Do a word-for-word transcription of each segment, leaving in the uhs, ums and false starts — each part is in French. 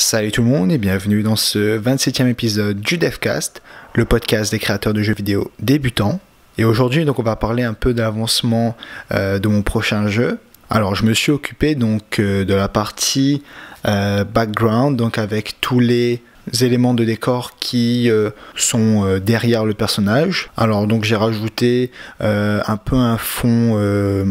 Salut tout le monde et bienvenue dans ce vingt-septième épisode du DevCast, le podcast des créateurs de jeux vidéo débutants. Et aujourd'hui, donc, on va parler un peu de l'avancement euh, de mon prochain jeu. Alors, je me suis occupé donc euh, de la partie euh, background, donc avec tous les éléments de décor qui euh, sont euh, derrière le personnage. Alors donc j'ai rajouté euh, un peu un fond euh,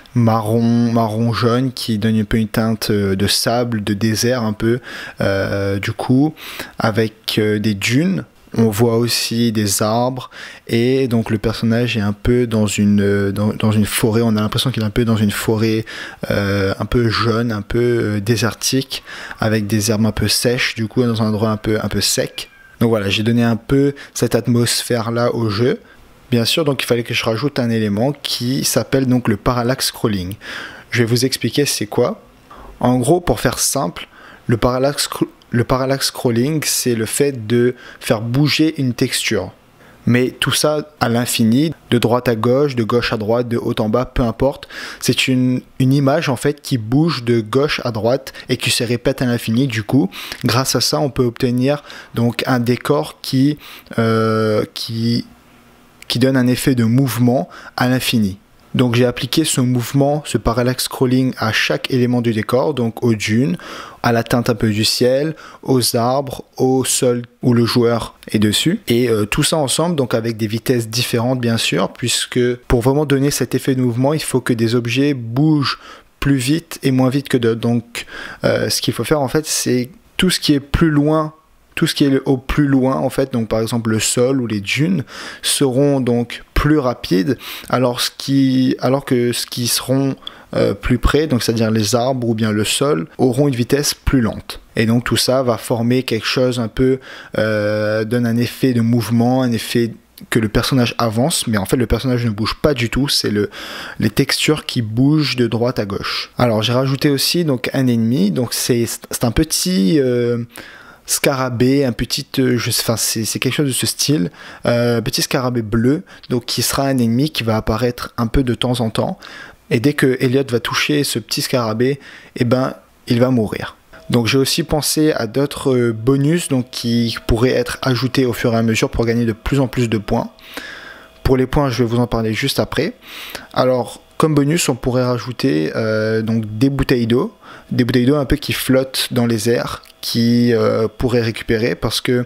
marron marron jaune qui donne un peu une teinte euh, de sable, de désert un peu euh, du coup avec euh, des dunes. On voit aussi des arbres et donc le personnage est un peu dans une, dans, dans une forêt. On a l'impression qu'il est un peu dans une forêt euh, un peu jaune, un peu euh, désertique, avec des herbes un peu sèches, du coup dans un endroit un peu, un peu sec. Donc voilà, j'ai donné un peu cette atmosphère-là au jeu. Bien sûr, donc il fallait que je rajoute un élément qui s'appelle donc le parallax scrolling. Je vais vous expliquer c'est quoi. En gros, pour faire simple, le parallax Le parallax scrolling, c'est le fait de faire bouger une texture. Mais tout ça à l'infini, de droite à gauche, de gauche à droite, de haut en bas, peu importe. C'est une, une image en fait qui bouge de gauche à droite et qui se répète à l'infini. Du coup, grâce à ça, on peut obtenir donc un décor qui, euh, qui, qui donne un effet de mouvement à l'infini. Donc j'ai appliqué ce mouvement, ce parallax scrolling à chaque élément du décor, donc aux dunes, à la teinte un peu du ciel, aux arbres, au sol où le joueur est dessus. Et euh, tout ça ensemble, donc avec des vitesses différentes bien sûr, puisque pour vraiment donner cet effet de mouvement, il faut que des objets bougent plus vite et moins vite que d'autres. Donc euh, ce qu'il faut faire en fait, c'est tout ce qui est plus loin, tout ce qui est au plus loin en fait, donc par exemple le sol ou les dunes, seront donc plus rapides, alors, ce qui, alors que ce qui seront euh, plus près, donc c'est-à-dire les arbres ou bien le sol, auront une vitesse plus lente. Et donc tout ça va former quelque chose un peu, euh, donne un effet de mouvement, un effet que le personnage avance, mais en fait le personnage ne bouge pas du tout, c'est le, les textures qui bougent de droite à gauche. Alors j'ai rajouté aussi donc un ennemi, donc c'est un petit... Euh, scarabée, un petit, euh, je sais, enfin c'est quelque chose de ce style, euh, petit scarabée bleu, donc qui sera un ennemi qui va apparaître un peu de temps en temps, et dès que Elliot va toucher ce petit scarabée, eh ben il va mourir. Donc j'ai aussi pensé à d'autres bonus donc qui pourraient être ajoutés au fur et à mesure pour gagner de plus en plus de points. Pour les points, je vais vous en parler juste après. Alors comme bonus, on pourrait rajouter euh, donc des bouteilles d'eau, des bouteilles d'eau un peu qui flottent dans les airs, qui euh, pourrait récupérer parce que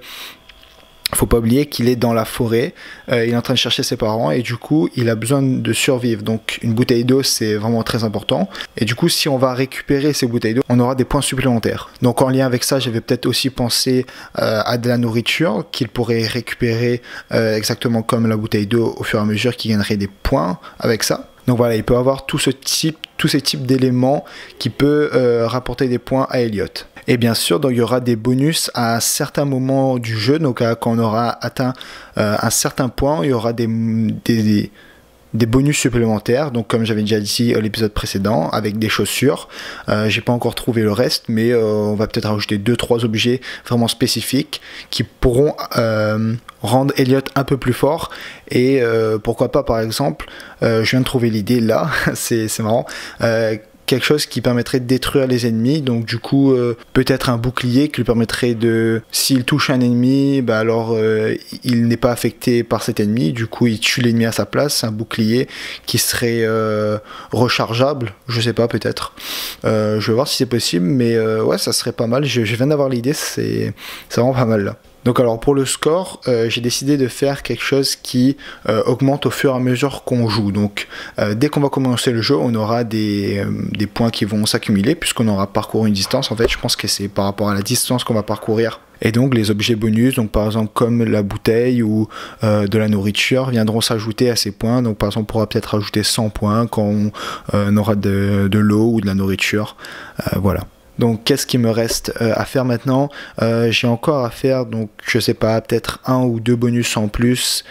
faut pas oublier qu'il est dans la forêt, euh, il est en train de chercher ses parents et du coup il a besoin de survivre. Donc une bouteille d'eau c'est vraiment très important et du coup si on va récupérer ces bouteilles d'eau on aura des points supplémentaires. Donc en lien avec ça j'avais peut-être aussi pensé euh, à de la nourriture qu'il pourrait récupérer euh, exactement comme la bouteille d'eau au fur et à mesure, qui gagnerait des points avec ça. Donc voilà, il peut avoir tout ce type, tous ces types d'éléments qui peut euh, rapporter des points à Elliot. Et bien sûr, donc, il y aura des bonus à certains moments du jeu, donc à, quand on aura atteint euh, un certain point, il y aura des, des, des bonus supplémentaires, donc comme j'avais déjà dit à l'épisode précédent, avec des chaussures. Euh, j'ai pas encore trouvé le reste, mais euh, on va peut-être rajouter deux trois objets vraiment spécifiques qui pourront euh, rendre Elliot un peu plus fort. Et euh, pourquoi pas, par exemple, euh, je viens de trouver l'idée là, c'est marrant, euh, quelque chose qui permettrait de détruire les ennemis, donc du coup euh, peut-être un bouclier qui lui permettrait de, s'il touche un ennemi, bah alors euh, il n'est pas affecté par cet ennemi, du coup il tue l'ennemi à sa place, un bouclier qui serait euh, rechargeable, je sais pas, peut-être, euh, je vais voir si c'est possible, mais euh, ouais ça serait pas mal, je, je viens d'avoir l'idée, c'est vraiment pas mal là. Donc alors pour le score, euh, j'ai décidé de faire quelque chose qui euh, augmente au fur et à mesure qu'on joue. Donc euh, dès qu'on va commencer le jeu, on aura des, euh, des points qui vont s'accumuler puisqu'on aura parcouru une distance. En fait, je pense que c'est par rapport à la distance qu'on va parcourir. Et donc les objets bonus, donc par exemple comme la bouteille ou euh, de la nourriture, viendront s'ajouter à ces points. Donc par exemple on pourra peut-être ajouter cent points quand on, euh, on aura de, de l'eau ou de la nourriture. Euh, voilà. Donc qu'est-ce qui me reste euh, à faire maintenant? euh, J'ai encore à faire, donc je sais pas, peut-être un ou deux bonus en plus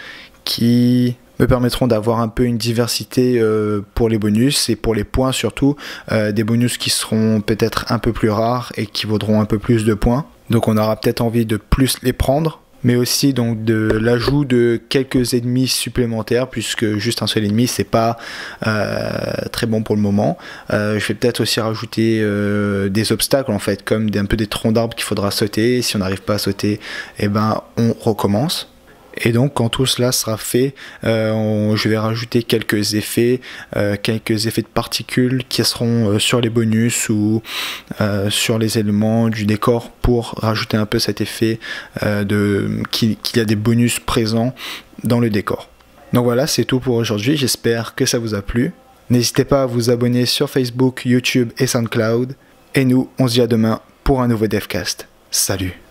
qui me permettront d'avoir un peu une diversité euh, pour les bonus et pour les points surtout. Euh, des bonus qui seront peut-être un peu plus rares et qui vaudront un peu plus de points. Donc on aura peut-être envie de plus les prendre. mais aussi donc de l'ajout de quelques ennemis supplémentaires, puisque juste un seul ennemi c'est pas euh, très bon pour le moment. Euh, je vais peut-être aussi rajouter euh, des obstacles en fait, comme des, un peu des troncs d'arbres qu'il faudra sauter. Si on n'arrive pas à sauter, eh ben on recommence. Et donc quand tout cela sera fait, euh, on, je vais rajouter quelques effets, euh, quelques effets de particules qui seront euh, sur les bonus ou euh, sur les éléments du décor pour rajouter un peu cet effet euh, de qu'il, qu'il y a des bonus présents dans le décor. Donc voilà, c'est tout pour aujourd'hui, j'espère que ça vous a plu. N'hésitez pas à vous abonner sur Facebook, YouTube et SoundCloud. Et nous, on se dit à demain pour un nouveau DevCast. Salut!